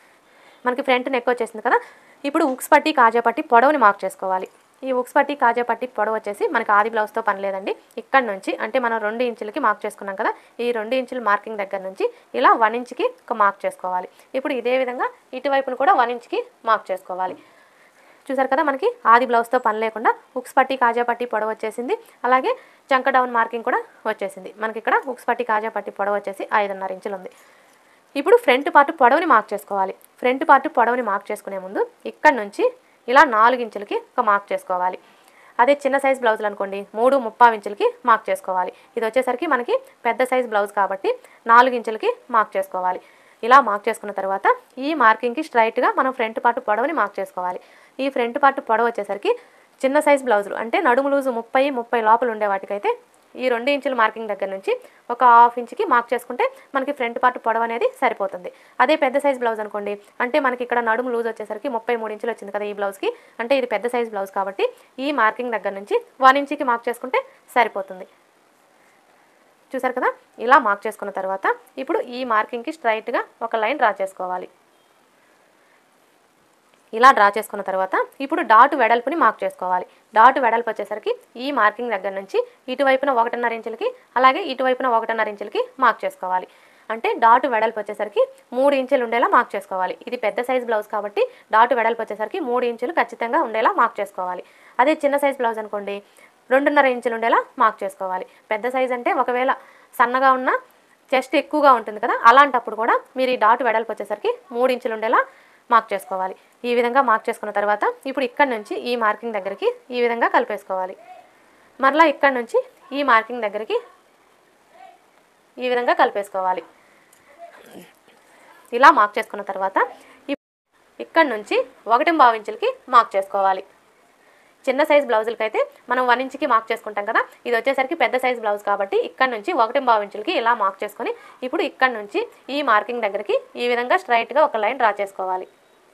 మనకి ఫ్రంట్ నెక్ వచ్చేసింది కదా, ఇప్పుడు ఉక్స్ పట్టి కాజా పట్టి పొడవుని మార్క్ చేసుకోవాలి. ఈ ఉక్స్ పట్టి కాజా పట్టి పొడవు వచ్చేసి మనకి ఆది బ్లౌజ్తో పని లేదండి. ఇక్కడ నుంచి అంటే మనం రెండు ఇంచులకి మార్క్ చేసుకున్నాం కదా, ఈ రెండు ఇంచుల మార్కింగ్ దగ్గర నుంచి ఇలా వన్ ఇంచ్కి ఒక మార్క్ చేసుకోవాలి. ఇప్పుడు ఇదే విధంగా ఇటువైపును కూడా వన్ ఇంచ్కి మార్క్ చేసుకోవాలి. చూసారు కదా, మనకి ఆది బ్లౌజ్తో పని లేకుండా ఉక్స్ పట్టి కాజా పట్టి పొడవు వచ్చేసింది. అలాగే చంక డౌన్ మార్కింగ్ కూడా వచ్చేసింది. మనకి ఇక్కడ ఉక్స్ పట్టి కాజా పట్టి పొడవు వచ్చేసి ఐదున్నర ఇంచులు ఉంది. ఇప్పుడు ఫ్రంట్ పార్ట్ పొడవుని మార్క్ చేసుకోవాలి. ఫ్రంట్ పార్ట్ పొడవుని మార్క్ చేసుకునే ముందు ఇక్కడ నుంచి ఇలా నాలుగు ఇంచులకి ఒక మార్క్ చేసుకోవాలి. అదే చిన్న సైజ్ బ్లౌజులు అనుకోండి మూడు ముప్పావు ఇంచులకి మార్క్ చేసుకోవాలి. ఇది వచ్చేసరికి మనకి పెద్ద సైజ్ బ్లౌజ్ కాబట్టి నాలుగు ఇంచులకి మార్క్ చేసుకోవాలి. ఇలా మార్క్ చేసుకున్న తర్వాత ఈ మార్కింగ్కి స్ట్రైట్గా మనం ఫ్రంట్ పార్ట్ పొడవుని మార్క్ చేసుకోవాలి. ఈ ఫ్రంట్ పార్ట్ పొడవు వచ్చేసరికి చిన్న సైజ్ బ్లౌజులు అంటే నడుము లూజు ముప్పై ముప్పై లోపల ఉండే వాటికైతే ఈ రెండు ఇంచుల మార్కింగ్ దగ్గర నుంచి ఒక హాఫ్ ఇంచ్కి మార్క్ చేసుకుంటే మనకి ఫ్రంట్ పార్ట్ పొడవు అనేది సరిపోతుంది. అదే పెద్ద సైజ్ బ్లౌజ్ అనుకోండి అంటే మనకి ఇక్కడ నడుము లూజ్ వచ్చేసరికి ముప్పై మూడు ఇంచులు వచ్చింది కదా ఈ బ్లౌజ్కి, అంటే ఇది పెద్ద సైజ్ బ్లౌజ్ కాబట్టి ఈ మార్కింగ్ దగ్గర నుంచి వన్ ఇంచ్కి మార్క్ చేసుకుంటే సరిపోతుంది. చూసారు కదా, ఇలా మార్క్ చేసుకున్న తర్వాత ఇప్పుడు ఈ మార్కింగ్కి స్ట్రైట్గా ఒక లైన్ డ్రా చేసుకోవాలి. ఇలా డ్రా చేసుకున్న తర్వాత ఇప్పుడు డాట్ వెడల్పుని మార్క్ చేసుకోవాలి. డాట్ వెడల్పు వచ్చేసరికి ఈ మార్కింగ్ దగ్గర నుంచి ఇటువైపున ఒకటిన్నర ఇంచులకి అలాగే ఇటువైపున ఒకటిన్నర ఇంచులకి మార్క్ చేసుకోవాలి. అంటే డాట్ వెడల్పు వచ్చేసరికి మూడు ఇంచులు ఉండేలా మార్క్ చేసుకోవాలి. ఇది పెద్ద సైజ్ బ్లౌజ్ కాబట్టి డాట్ వెడల్పు వచ్చేసరికి మూడు ఇంచులు ఖచ్చితంగా ఉండేలా మార్క్ చేసుకోవాలి. అదే చిన్న సైజ్ బ్లౌజ్ అనుకోండి రెండున్నర ఇంచులు ఉండేలా మార్క్ చేసుకోవాలి. పెద్ద సైజ్ అంటే ఒకవేళ సన్నగా ఉన్న చెస్ట్ ఎక్కువగా ఉంటుంది కదా, అలాంటప్పుడు కూడా మీరు ఈ డాట్ వెడల్పు వచ్చేసరికి మూడు ఇంచులు ఉండేలా మార్క్ చేసుకోవాలి. ఈ విధంగా మార్క్ చేసుకున్న తర్వాత ఇప్పుడు ఇక్కడ నుంచి ఈ మార్కింగ్ దగ్గరికి ఈ విధంగా కలిపేసుకోవాలి. మరలా ఇక్కడ నుంచి ఈ మార్కింగ్ దగ్గరికి ఈ విధంగా కలిపేసుకోవాలి. ఇలా మార్క్ చేసుకున్న తర్వాత ఇక్కడ నుంచి ఒకటి పావు ఇంచులకి మార్క్ చేసుకోవాలి. చిన్న సైజ్ బ్లౌజులకి అయితే మనం వన్ ఇంచ్కి మార్క్ చేసుకుంటాం కదా, ఇది వచ్చేసరికి పెద్ద సైజ్ బ్లౌజ్ కాబట్టి ఇక్కడ నుంచి ఒకటి పావు ఇంచులకి ఇలా మార్క్ చేసుకొని ఇప్పుడు ఇక్కడ నుంచి ఈ మార్కింగ్ దగ్గరికి ఈ విధంగా స్ట్రైట్గా ఒక లైన్ డ్రా చేసుకోవాలి.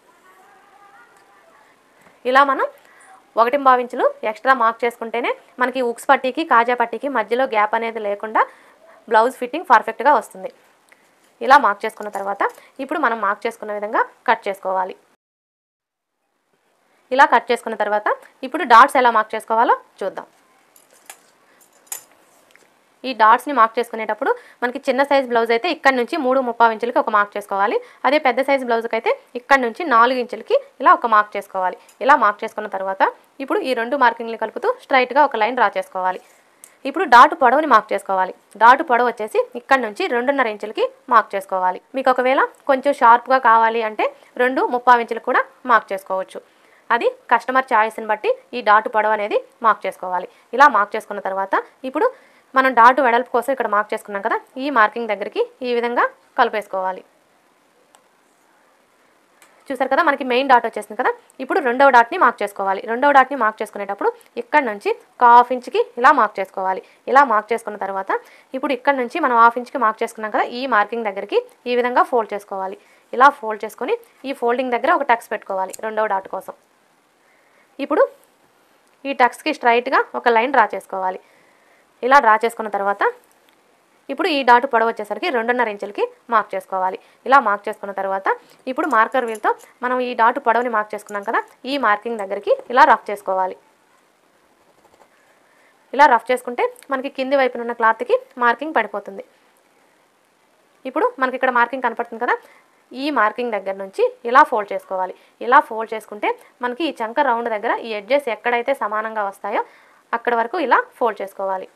ఇలా మనం ఒకటి పావు ఇంచులు ఎక్స్ట్రా మార్క్ చేసుకుంటేనే మనకి ఉక్స్ పట్టీకి కాజా పట్టీకి మధ్యలో గ్యాప్ అనేది లేకుండా బ్లౌజ్ ఫిట్టింగ్ పర్ఫెక్ట్గా వస్తుంది. ఇలా మార్క్ చేసుకున్న తర్వాత ఇప్పుడు మనం మార్క్ చేసుకున్న విధంగా కట్ చేసుకోవాలి. ఇలా కట్ చేసుకున్న తర్వాత ఇప్పుడు డాట్స్ ఎలా మార్క్ చేసుకోవాలో చూద్దాం. ఈ డాట్స్ని మార్క్ చేసుకునేటప్పుడు మనకి చిన్న సైజ్ బ్లౌజ్ అయితే ఇక్కడ నుంచి మూడు ముప్పావు ఇంచులకి ఒక మార్క్ చేసుకోవాలి. అదే పెద్ద సైజ్ బ్లౌజ్కి అయితే ఇక్కడ నుంచి నాలుగు ఇంచులకి ఇలా ఒక మార్క్ చేసుకోవాలి. ఇలా మార్క్ చేసుకున్న తర్వాత ఇప్పుడు ఈ రెండు మార్కింగ్లు కలుపుతూ స్ట్రైట్గా ఒక లైన్ డ్రా చేసుకోవాలి. ఇప్పుడు డాట్ పొడవుని మార్క్ చేసుకోవాలి. డాట్ పొడవు వచ్చేసి ఇక్కడ నుంచి రెండున్నర ఇంచులకి మార్క్ చేసుకోవాలి. మీకు ఒకవేళ కొంచెం షార్ప్గా కావాలి అంటే రెండు ముప్పావు ఇంచులకు కూడా మార్క్ చేసుకోవచ్చు. అది కస్టమర్ చాయిస్ని బట్టి ఈ డాట్ పొడవు అనేది మార్క్ చేసుకోవాలి. ఇలా మార్క్ చేసుకున్న తర్వాత ఇప్పుడు మనం డాట్ వెడల్పు కోసం ఇక్కడ మార్క్ చేసుకున్నాం కదా, ఈ మార్కింగ్ దగ్గరికి ఈ విధంగా కలిపేసుకోవాలి. చూసారు కదా, మనకి మెయిన్ డాట్ వచ్చేసింది కదా. ఇప్పుడు రెండవ డాట్ని మార్క్ చేసుకోవాలి. రెండవ డాట్ని మార్క్ చేసుకునేటప్పుడు ఇక్కడ నుంచి ఒక హాఫ్ ఇంచ్కి ఇలా మార్క్ చేసుకోవాలి. ఇలా మార్క్ చేసుకున్న తర్వాత ఇప్పుడు ఇక్కడ నుంచి మనం హాఫ్ ఇంచ్కి మార్క్ చేసుకున్నాం కదా, ఈ మార్కింగ్ దగ్గరికి ఈ విధంగా ఫోల్డ్ చేసుకోవాలి. ఇలా ఫోల్డ్ చేసుకొని ఈ ఫోల్డింగ్ దగ్గర ఒక టక్స్ పెట్టుకోవాలి రెండవ డాట్ కోసం. ఇప్పుడు ఈ టక్స్కి స్ట్రైట్గా ఒక లైన్ డ్రా చేసుకోవాలి. ఇలా డ్రా చేసుకున్న తర్వాత ఇప్పుడు ఈ డాట్ పొడవు వచ్చేసరికి రెండున్నర ఇంచులకి మార్క్ చేసుకోవాలి. ఇలా మార్క్ చేసుకున్న తర్వాత ఇప్పుడు మార్కర్ వీల్తో మనం ఈ డాట్ పొడవుని మార్క్ చేసుకున్నాం కదా, ఈ మార్కింగ్ దగ్గరికి ఇలా రఫ్ చేసుకోవాలి. ఇలా రఫ్ చేసుకుంటే మనకి కింది వైపున ఉన్న క్లాత్కి మార్కింగ్ పడిపోతుంది. ఇప్పుడు మనకి ఇక్కడ మార్కింగ్ కనపడుతుంది కదా, ఈ మార్కింగ్ దగ్గర నుంచి ఇలా ఫోల్డ్ చేసుకోవాలి. ఇలా ఫోల్డ్ చేసుకుంటే మనకి ఈ చంక రౌండ్ దగ్గర ఈ ఎడ్జెస్ ఎక్కడైతే సమానంగా వస్తాయో అక్కడ వరకు ఇలా ఫోల్డ్ చేసుకోవాలి.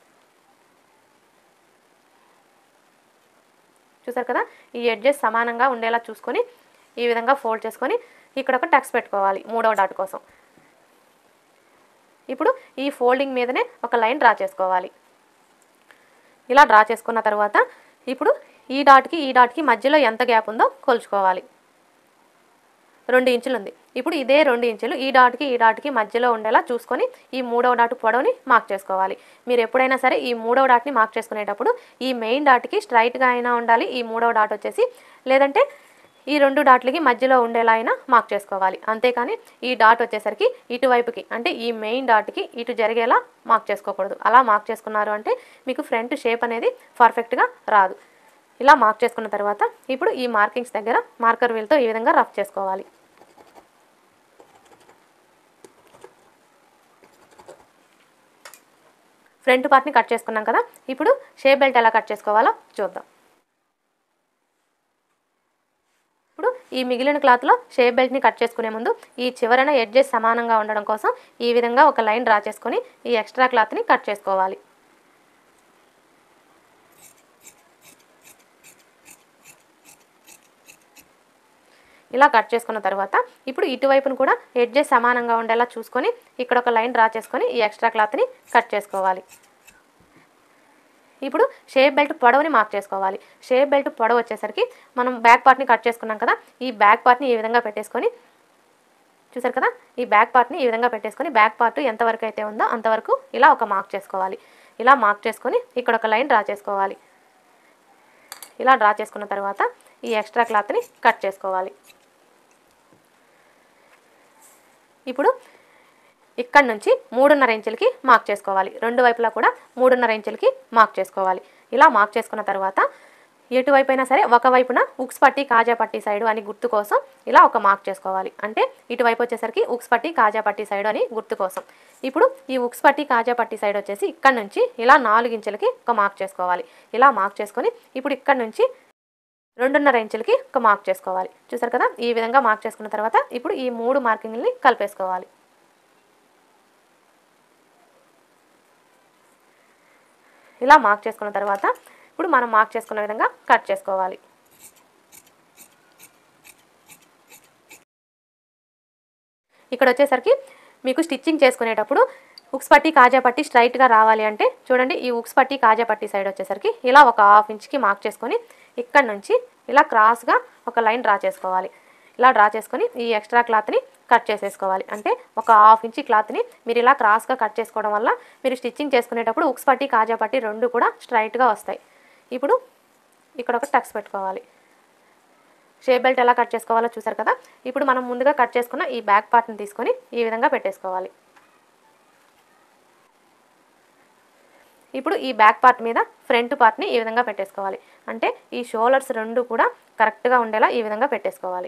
చూసారు కదా, ఈ ఎడ్జెస్ సమానంగా ఉండేలా చూసుకొని ఈ విధంగా ఫోల్డ్ చేసుకొని ఇక్కడ ఒక టక్స్ పెట్టుకోవాలి మూడవ డాట్ కోసం. ఇప్పుడు ఈ ఫోల్డింగ్ మీదనే ఒక లైన్ డ్రా చేసుకోవాలి. ఇలా డ్రా చేసుకున్న తర్వాత ఇప్పుడు ఈ డాట్కి ఈ డాట్కి మధ్యలో ఎంత గ్యాప్ ఉందో కొలుచుకోవాలి. రెండు ఇంచులు ఉంది. ఇప్పుడు ఇదే రెండు ఇంచులు ఈ డాట్కి ఈ డాట్కి మధ్యలో ఉండేలా చూసుకొని ఈ మూడవ డాట్ పొడవుని మార్క్ చేసుకోవాలి. మీరు ఎప్పుడైనా సరే ఈ మూడవ డాట్ని మార్క్ చేసుకునేటప్పుడు ఈ మెయిన్ డాట్కి స్ట్రైట్గా అయినా ఉండాలి ఈ మూడవ డాట్ వచ్చేసి, లేదంటే ఈ రెండు డాట్లకి మధ్యలో ఉండేలా అయినా మార్క్ చేసుకోవాలి. అంతేకాని ఈ డాట్ వచ్చేసరికి ఇటువైపుకి అంటే ఈ మెయిన్ డాట్కి ఇటు జరిగేలా మార్క్ చేసుకోకూడదు. అలా మార్క్ చేసుకున్నారు అంటే మీకు ఫ్రంట్ షేప్ అనేది పర్ఫెక్ట్గా రాదు. ఇలా మార్క్ చేసుకున్న తర్వాత ఇప్పుడు ఈ మార్కింగ్స్ దగ్గర మార్కర్ వీల్తో ఈ విధంగా రఫ్ చేసుకోవాలి. ఫ్రంట్ పార్ట్ని కట్ చేసుకున్నాం కదా, ఇప్పుడు షేప్ బెల్ట్ ఎలా కట్ చేసుకోవాలో చూద్దాం. ఇప్పుడు ఈ మిగిలిన క్లాత్లో షేప్ బెల్ట్ని కట్ చేసుకునే ముందు ఈ చివరన ఎడ్జెస్ సమానంగా ఉండడం కోసం ఈ విధంగా ఒక లైన్ డ్రా చేసుకొని ఈ ఎక్స్ట్రా క్లాత్ని కట్ చేసుకోవాలి. ఇలా కట్ చేసుకున్న తర్వాత ఇప్పుడు ఇటువైపును కూడా ఎడ్జెస్ సమానంగా ఉండేలా చూసుకొని ఇక్కడ ఒక లైన్ డ్రా చేసుకొని ఈ ఎక్స్ట్రా క్లాత్ని కట్ చేసుకోవాలి. ఇప్పుడు షేప్ బెల్ట్ పొడవుని మార్క్ చేసుకోవాలి. షేప్ బెల్ట్ పొడవు వచ్చేసరికి మనం బ్యాక్ పార్ట్ని కట్ చేసుకున్నాం కదా, ఈ బ్యాక్ పార్ట్ని ఈ విధంగా పెట్టేసుకొని చూసారు కదా, ఈ బ్యాక్ పార్ట్ని ఈ విధంగా పెట్టేసుకొని బ్యాక్ పార్ట్ ఎంతవరకు అయితే ఉందో అంతవరకు ఇలా ఒక మార్క్ చేసుకోవాలి. ఇలా మార్క్ చేసుకొని ఇక్కడ ఒక లైన్ డ్రా చేసుకోవాలి. ఇలా డ్రా చేసుకున్న తర్వాత ఈ ఎక్స్ట్రా క్లాత్ని కట్ చేసుకోవాలి. ఇప్పుడు ఇక్కడ నుంచి మూడున్నర ఇంచులకి మార్క్ చేసుకోవాలి. రెండు వైపులా కూడా మూడున్నర ఇంచులకి మార్క్ చేసుకోవాలి. ఇలా మార్క్ చేసుకున్న తర్వాత ఎటువైపు అయినా సరే ఒకవైపున ఉక్స్ పట్టి కాజా పట్టి సైడు అని గుర్తు కోసం ఇలా ఒక మార్క్ చేసుకోవాలి. అంటే ఇటువైపు వచ్చేసరికి ఉక్స్ పట్టి కాజా పట్టి సైడు అని గుర్తు కోసం. ఇప్పుడు ఈ ఉక్స్ పట్టి కాజా పట్టి సైడ్ వచ్చేసి ఇక్కడ నుంచి ఇలా నాలుగు ఇంచులకి ఒక మార్క్ చేసుకోవాలి. ఇలా మార్క్ చేసుకొని ఇప్పుడు ఇక్కడ నుంచి రెండున్నర ఇంచులకి ఒక మార్క్ చేసుకోవాలి. చూసారు కదా, ఈ విధంగా మార్క్ చేసుకున్న తర్వాత ఇప్పుడు ఈ మూడు మార్కింగ్ని కలిపేసుకోవాలి. ఇలా మార్క్ చేసుకున్న తర్వాత ఇప్పుడు మనం మార్క్ చేసుకున్న విధంగా కట్ చేసుకోవాలి. ఇక్కడ వచ్చేసరికి మీకు స్టిచ్చింగ్ చేసుకునేటప్పుడు ఉక్స్ పట్టి కాజా పట్టి స్ట్రైట్గా రావాలి అంటే చూడండి, ఈ ఉక్స్ పట్టి కాజా పట్టి సైడ్ వచ్చేసరికి ఇలా ఒక హాఫ్ ఇంచ్కి మార్క్ చేసుకొని ఇక్కడ నుంచి ఇలా క్రాస్గా ఒక లైన్ డ్రా చేసుకోవాలి. ఇలా డ్రా చేసుకొని ఈ ఎక్స్ట్రా క్లాత్ని కట్ చేసేసుకోవాలి. అంటే ఒక హాఫ్ ఇంచ్ క్లాత్ని మీరు ఇలా క్రాస్గా కట్ చేసుకోవడం వల్ల మీరు స్టిచ్చింగ్ చేసుకునేటప్పుడు ఉక్స్ పట్టి కాజా పట్టి రెండు కూడా స్ట్రైట్గా వస్తాయి. ఇప్పుడు ఇక్కడ ఒక టక్స్ పెట్టుకోవాలి. షేప్ బెల్ట్ ఎలా కట్ చేసుకోవాలో చూసారు కదా. ఇప్పుడు మనం ముందుగా కట్ చేసుకున్న ఈ బ్యాక్ పార్ట్ని తీసుకొని ఈ విధంగా పెట్టేసుకోవాలి. ఇప్పుడు ఈ బ్యాక్ పార్ట్ మీద ఫ్రంట్ పార్ట్ని ఈ విధంగా పెట్టేసుకోవాలి. అంటే ఈ షోల్డర్స్ రెండు కూడా కరెక్ట్గా ఉండేలా ఈ విధంగా పెట్టేసుకోవాలి.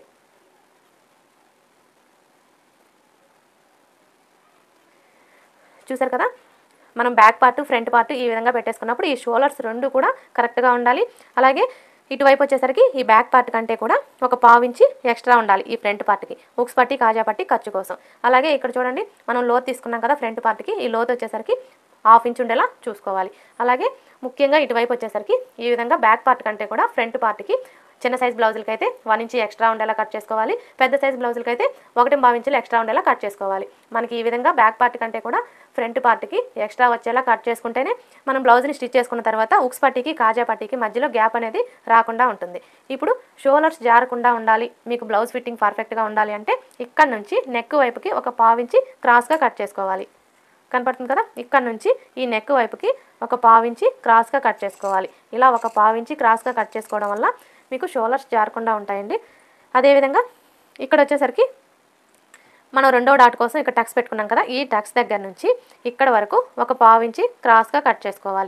చూసారు కదా, మనం బ్యాక్ పార్ట్ ఫ్రంట్ పార్ట్ ఈ విధంగా పెట్టేసుకున్నప్పుడు ఈ షోల్డర్స్ రెండు కూడా కరెక్ట్గా ఉండాలి. అలాగే ఇటువైపు వచ్చేసరికి ఈ బ్యాక్ పార్ట్ కంటే కూడా ఒక పావు ఇంచి ఎక్స్ట్రా ఉండాలి ఈ ఫ్రంట్ పార్ట్కి, ఉక్స్ పట్టి కాజా పట్టి ఖర్చు కోసం. అలాగే ఇక్కడ చూడండి మనం లోతు తీసుకున్నాం కదా ఫ్రంట్ పార్ట్కి, ఈ లోతు వచ్చేసరికి హాఫ్ ఇంచ్ ఉండేలా చూసుకోవాలి. అలాగే ముఖ్యంగా ఇటువైపు వచ్చేసరికి ఈ విధంగా బ్యాక్ పార్ట్ కంటే కూడా ఫ్రంట్ పార్ట్కి చిన్న సైజ్ బ్లౌజులకి అయితే వన్ ఇంచ్ ఎక్స్ట్రా ఉండేలా కట్ చేసుకోవాలి, పెద్ద సైజ్ బ్లౌజులకి అయితే ఒకటి పావు ఇంచులు ఎక్స్ట్రా ఉండేలా కట్ చేసుకోవాలి. మనకి ఈ విధంగా బ్యాక్ పార్ట్ కంటే కూడా ఫ్రంట్ పార్ట్కి ఎక్స్ట్రా వచ్చేలా కట్ చేసుకుంటేనే మనం బ్లౌజ్ని స్టిచ్ చేసుకున్న తర్వాత ఉక్స్ పట్టీకి కాజా పట్టీకి మధ్యలో గ్యాప్ అనేది రాకుండా ఉంటుంది. ఇప్పుడు షోల్డర్స్ జారకుండా ఉండాలి, మీకు బ్లౌజ్ ఫిట్టింగ్ పర్ఫెక్ట్గా ఉండాలి అంటే ఇక్కడ నుంచి నెక్ వైపుకి ఒక పావు ఇంచి క్రాస్గా కట్ చేసుకోవాలి. కనపడుతుంది కదా, ఇక్కడ నుంచి ఈ నెక్ వైపుకి ఒక పావు ఇంచి క్రాస్గా కట్ చేసుకోవాలి. ఇలా ఒక పావు ఇంచి క్రాస్గా కట్ చేసుకోవడం వల్ల మీకు షోల్డర్స్ జారకుండా ఉంటాయండి. అదేవిధంగా ఇక్కడ వచ్చేసరికి మనం రెండో డాట్ కోసం ఇక్కడ టక్స్ పెట్టుకున్నాం కదా, ఈ టక్స్ దగ్గర నుంచి ఇక్కడ వరకు ఒక పావు ఇంచి క్రాస్గా కట్ చేసుకోవాలి.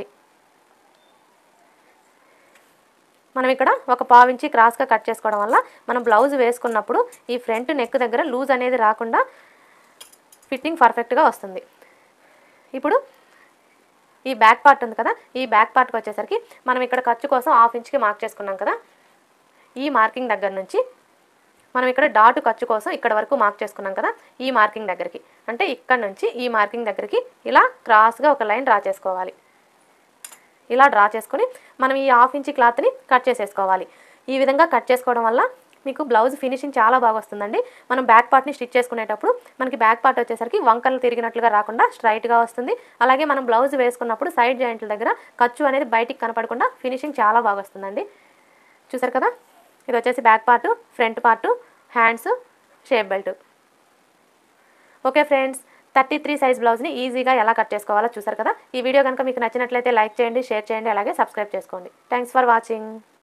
మనం ఇక్కడ ఒక పావు ఇంచి క్రాస్గా కట్ చేసుకోవడం వల్ల మనం బ్లౌజ్ వేసుకున్నప్పుడు ఈ ఫ్రంట్ నెక్ దగ్గర లూజ్ అనేది రాకుండా ఫిట్టింగ్ పర్ఫెక్ట్గా వస్తుంది. ఇప్పుడు ఈ బ్యాక్ పార్ట్ ఉంది కదా, ఈ బ్యాక్ పార్ట్కి వచ్చేసరికి మనం ఇక్కడ ఖర్చు కోసం హాఫ్ ఇంచ్కి మార్క్ చేసుకున్నాం కదా, ఈ మార్కింగ్ దగ్గర నుంచి మనం ఇక్కడ డాట్ ఖర్చు కోసం ఇక్కడ వరకు మార్క్ చేసుకున్నాం కదా, ఈ మార్కింగ్ దగ్గరికి అంటే ఇక్కడ నుంచి ఈ మార్కింగ్ దగ్గరికి ఇలా క్రాస్గా ఒక లైన్ డ్రా చేసుకోవాలి. ఇలా డ్రా చేసుకొని మనం ఈ హాఫ్ ఇంచ్ క్లాత్ని కట్ చేసేసుకోవాలి. ఈ విధంగా కట్ చేసుకోవడం వల్ల మీకు బ్లౌజ్ ఫినిషింగ్ చాలా బాగా వస్తుందండి. మనం బ్యాక్ పార్ట్ని స్టిచ్ చేసుకునేటప్పుడు మనకి బ్యాక్ పార్ట్ వచ్చేసరికి వంకలు తిరిగినట్లుగా రాకుండా స్ట్రైట్గా వస్తుంది. అలాగే మనం బ్లౌజ్ వేసుకున్నప్పుడు సైడ్ జాయింట్ల దగ్గర ఖర్చు అనేది బయటికి కనపడకుండా ఫినిషింగ్ చాలా బాగా వస్తుందండి. చూసారు కదా, ఇది వచ్చేసి back part, front part, hands, shape belt. Okay friends, thirty three size బ్లౌజ్ని ఈజీగా ఎలా కట్ చేసుకోవాలో చూసారు కదా. ఈ వీడియో కనుక మీకు నచ్చినట్లయితే లైక్ చేయండి, షేర్ చేయండి, అలాగే సబ్స్క్రైబ్ చేసుకోండి. Thanks for watching.